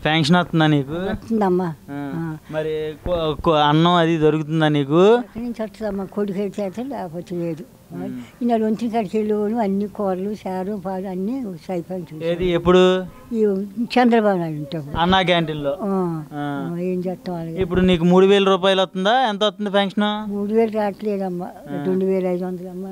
Pension వస్తుందా నీకు? వస్తుందమ్మా. మరి అన్నం అది దొరుకుతుందా నీకు? ఎక్కడి నుంచి వస్తుందమ్మా, కొడుకు అయితే లేకపోతే లేదు. ఈనాడు ఒంటిని కాడికి వెళ్ళి అన్ని కూరలు చారు పాలు అన్నీ అయిపోయింది. ఏది ఎప్పుడు? ఈ చంద్రబాబు నాయుడు ఉంటాం అన్నా క్యాంటీన్లో. ఏం చేస్తాం. ఇప్పుడు నీకు 3,000 రూపాయలు వస్తుందా? ఎంత వస్తుంది పెన్షన్? 3,000 రావట్లేదమ్మా, 2,500 అమ్మా,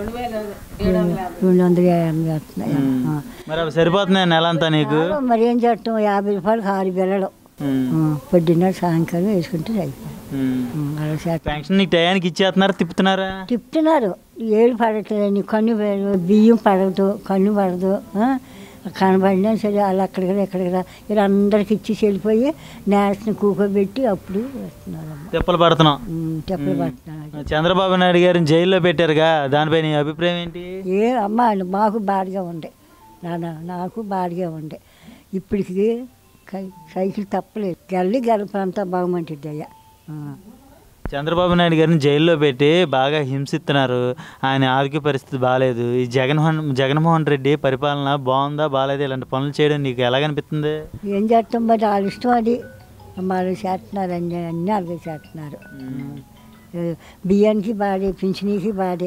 250 వస్తున్నాయి. మరి అవి సరిపోతున్నాయి నెల అంతా నీకు? మరి ఏం చేస్తాం, 50 రూపాయలకు 6 బిళ్ళలు పొద్దున్న సాయంకాలం వేసుకుంటే అయిపోయింది. పెన్షన్ నీకు టయానికి ఇచ్చేస్తున్నారు, తిప్పుతున్నారు. ఏళ్ళు పడట్లేదు, కన్ను బియ్యం పడదు, కన్ను పడదు. కనబడినా సరే వాళ్ళు అక్కడికి ఇలా అందరికి ఇచ్చి వెళ్ళిపోయి నేషనల్ కూకోబెట్టి అప్పుడు వస్తున్నారు. తెప్పలు పడుతున్నాం. చంద్రబాబు నాయుడు గారిని జైల్లో పెట్టారుగా, దానిపై నీ అభిప్రాయం ఏంటి? అమ్మా మాకు బాధగా ఉండే, నాకు బాధగా ఉండే. ఇప్పటికి సైకిల్ తప్పలేదు, గెలపంతా బాగుమంటుంది అయ్యా. చంద్రబాబు నాయుడు గారిని జైల్లో పెట్టి బాగా హింసిస్తున్నారు. ఆయన ఆరోగ్య పరిస్థితి బాగాలేదు. ఈ జగన్మోహన్ రెడ్డి పరిపాలన బాగుందా బాగాలేదు? ఇలాంటి పనులు చేయడం నీకు ఎలాగనిపిస్తుంది? ఏం చేస్తాం మరి, వాళ్ళ ఇష్టం అది. వాళ్ళు చేస్తున్నారు, అన్నీ అలాగే చేస్తున్నారు. బియ్యానికి బాడే, పింఛనీకి బాడే.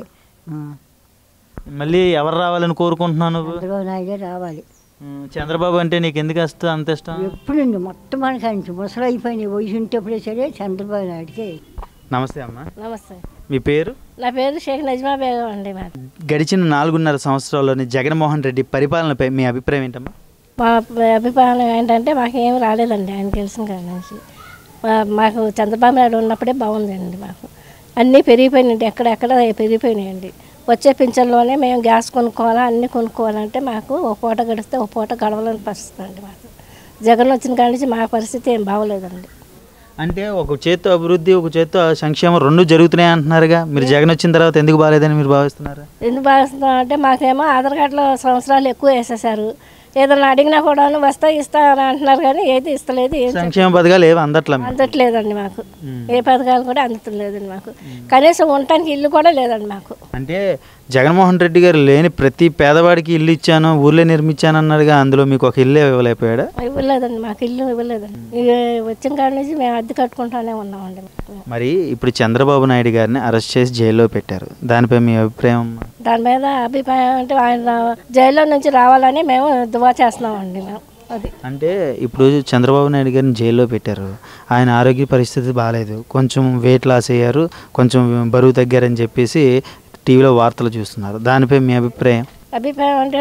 మళ్ళీ ఎవరు రావాలని కోరుకుంటున్నాను? చంద్రబాబు నాయుడే రావాలి. చంద్రబాబు అంటే నీకు ఎందుకు అంత ఇష్టం? ఎప్పుడు మొత్తం మనకి ముసలు అయిపోయినాయి, వయసు ఉంటేప్పుడే సరే చంద్రబాబు నాయుడికే. నమస్తే అమ్మా. నమస్తే. మీ పేరు? నా పేరు షేక్ నజ్మా బేగం అండి. గడిచిన 4.5 సంవత్సరాల్లోని జగన్మోహన్ రెడ్డి పరిపాలనపై మీ అభిప్రాయం ఏంటమ్మా? మా అభిప్రాయం ఏంటంటే మాకేం రాలేదండి ఆయన తెలిసిన కాడి నుంచి. మాకు చంద్రబాబు నాయుడు ఉన్నప్పుడే బాగుందండి. మాకు అన్నీ పెరిగిపోయినాయండి, ఎక్కడెక్కడ పెరిగిపోయినాయండి. వచ్చే పింఛన్లోనే మేము గ్యాస్ కొనుక్కోవాలా, అన్నీ కొనుక్కోవాలంటే మాకు ఒక పూట గడిస్తే ఒక పూట గడవలేని పరిస్థితి అండి. మాకు జగన్ వచ్చిన కాడి నుంచి మా పరిస్థితి ఏం బాగోలేదండి. అంటే ఒక చేత్తో అభివృద్ధి, ఒక చేత్తో సంక్షేమం రెండు జరుగుతున్నాయి అంటున్నారుగా. మీరు జగన్ వచ్చిన తర్వాత ఎందుకు బాగాలేదని మీరు భావిస్తున్నారు? ఎందుకు భావిస్తున్నాం అంటే మాకేమో ఆధార్ కార్డులో సంవత్సరాలు ఎక్కువ వేసేసారు. ఏదైనా అడిగినా కూడా వస్తా ఇస్తా అని అంటున్నారు, కానీ ఏది ఇస్తలేదు. సంక్షేమ పథకాలు ఏవి అందట్లేదండి మాకు. ఏ పథకాలు కూడా అందుతలేదండి మాకు. కనీసం ఉండటానికి ఇల్లు కూడా లేదండి మాకు. అంటే జగన్మోహన్ రెడ్డి గారు లేని ప్రతి పేదవాడికి ఇల్లు ఇచ్చాను, ఊర్లే నిర్మించాను అన్నారుగా, అందులో మీకు ఒక ఇల్లు ఇవ్వలేకపోయాడా? ఇవ్వలేదండి, మాకు ఇల్లు ఇవ్వలేదండి. వచ్చిన కాడి నుంచి మేము అద్దె కట్టుకుంటానే ఉన్నామండి. మరి ఇప్పుడు చంద్రబాబు నాయుడు గారిని అరెస్ట్ చేసి జైల్లో పెట్టారు, దానిపై మీ అభిప్రాయం? దాని మీద అభిప్రాయం అంటే ఆయన జైల్లో నుంచి రావాలని మేము దువా చేస్తున్నామండి. మేము అది అంటే ఇప్పుడు చంద్రబాబు నాయుడు గారిని జైల్లో పెట్టారు, ఆయన ఆరోగ్య పరిస్థితి బాగాలేదు, కొంచెం వెయిట్ లాస్ అయ్యారు, కొంచెం బరువు తగ్గారని చెప్పేసి టీవీలో వార్తలు చూస్తున్నారు, దానిపై మీ అభిప్రాయం? అభిప్రాయం అంటే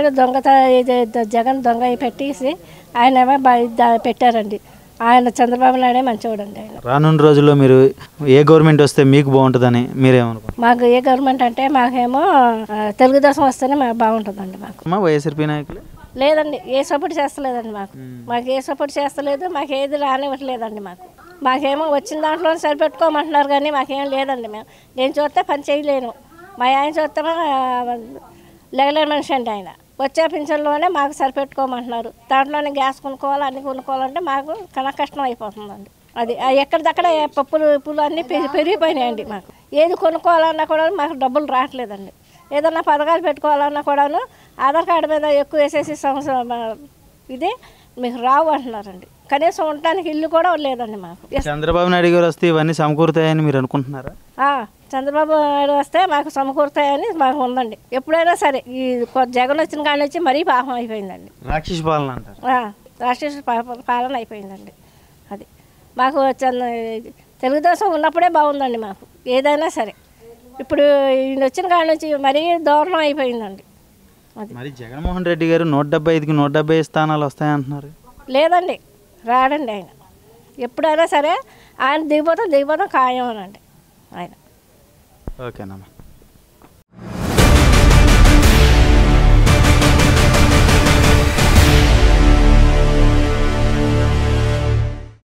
జగన్ దొంగ పెట్టేసి ఆయన ఏమో పెట్టారండి. ఆయన చంద్రబాబు నాయుడే మంచివాడండి. ఆయన రానున్న రోజుల్లో మీరు ఏ గవర్నమెంట్ వస్తే మీకు బాగుంటుందని మీరేమనుకుంటారు? మాకు ఏ గవర్నమెంట్ అంటే మాకేమో తెలుగుదేశం వస్తేనే మాకు బాగుంటుందండి. మాకు వైఎస్ఆర్పీ నాయకులు లేదండి, ఏ సపోర్ట్ చేస్తలేదండి. మాకు ఏ సపోర్ట్ చేస్తలేదు, మాకు ఏది రానివ్వట్లేదండి. మాకేమో వచ్చిన దాంట్లో సరిపెట్టుకోమంటున్నారు, కానీ మాకేం లేదండి. నేను చూస్తే పని చేయలేను, మా ఆయన చూస్తే లెగలేని మనిషి అండి. ఆయన వచ్చే పింఛన్లోనే మాకు సరిపెట్టుకోమంటున్నారు, దాంట్లోనే గ్యాస్ కొనుక్కోవాలి, అన్నీ కొనుక్కోవాలంటే మాకు కష్టం అయిపోతుందండి. అది ఎక్కడిదక్కడ పప్పులు ఉప్పులు అన్నీ పెరిగిపోయినాయండి. మాకు ఏది కొనుక్కోవాలన్నా కూడా మాకు డబ్బులు రావట్లేదండి. ఏదన్నా పథకాలు పెట్టుకోవాలన్నా కూడాను ఆధార్ కార్డు మీద ఎక్కువ వేసేసి సంవత్సరం ఇది మీకు రావు అంటున్నారండి. కనీసం ఉండటానికి ఇల్లు కూడా లేదండి మాకు. చంద్రబాబు నాయుడు గారు వస్తే ఇవన్నీ సమకూరుతాయని మీరు అనుకుంటున్నారా? చంద్రబాబు నాయుడు వస్తే మాకు సమకూరుతాయని మాకు ఉందండి. ఎప్పుడైనా సరే ఈ జగన్ వచ్చిన కాడి నుంచి మరీ పాపం అయిపోయిందండి. రాక్షస పాలన అంటారు. రాక్షస పాలన అయిపోయిందండి. అది మాకు తెలుగుదేశం ఉన్నప్పుడే బాగుందండి. మాకు ఏదైనా సరే ఇప్పుడు ఈయన వచ్చిన కాడి నుంచి మరీ దారుణం అయిపోయిందండి. మరి జగన్మోహన్ రెడ్డి గారు 175కి 170 స్థానాలు వస్తాయంటున్నారు. లేదండి, రాడండి ఆయన. ఎప్పుడైనా సరే ఆయన దిగిపోతాం ఖాయం అనండి ఆయన. ఓకేనమ్మా.